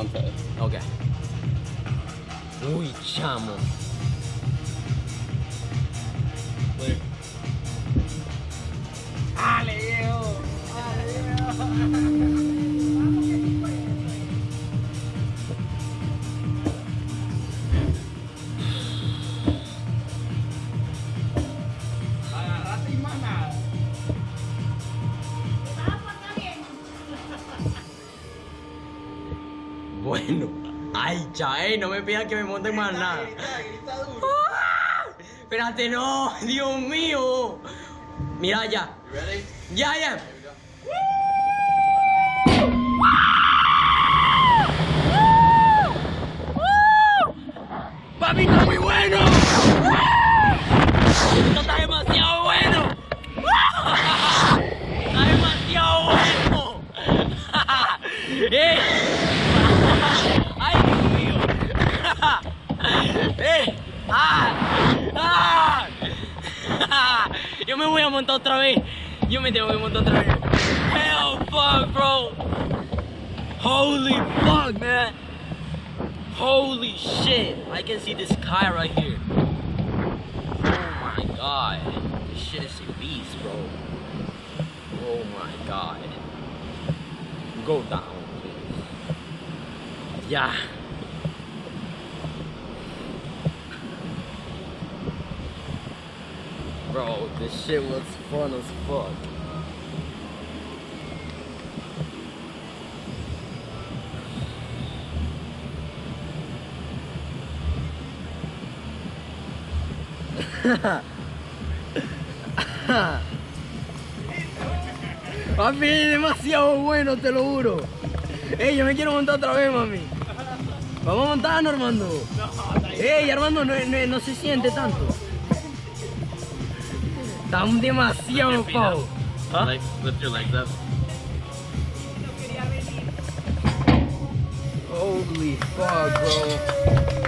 Dante. Ok. Uy, chamo. ¡Ale, viejo! Agarrate y más nada. Bueno. Ay, chaval, no me pidan que me monten más nada. Grita duro. ¡Ah! Espérate, no. Dios mío. Mira ya. You ready? Ya, ya. Here we go. ¡Papi, está muy bueno! ¡Esto está demasiado bueno! ¡Está demasiado bueno! ¡Ay, Dios mío! Yo me voy a montar otra vez. Yo me tengo que montar otra vez. Hell fuck, bro! Holy fuck, man! Holy shit! I can see this sky right here. Oh my god. This shit is a beast, bro. Oh my god. Go down, please. Yeah. Bro, this shit was fun as fuck. Papi, es demasiado bueno, te lo juro. Ey, yo me quiero montar otra vez, mami. Vamos a montarnos, Armando. Ey, Armando, no se siente tanto. Está demasiado pavo. Huh? Lift your legs up. Holy fuck, bro.